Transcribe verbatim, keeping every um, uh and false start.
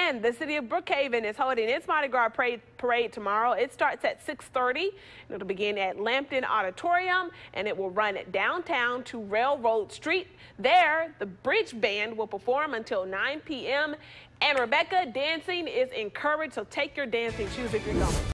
And the city of Brookhaven is holding its Mardi Gras parade, parade tomorrow. It starts at six thirty. It'll begin at Lampton Auditorium, and it will run downtown to Railroad Street. There, the Bridge Band will perform until nine p m And Rebecca, dancing is encouraged, so take your dancing shoes if you're going.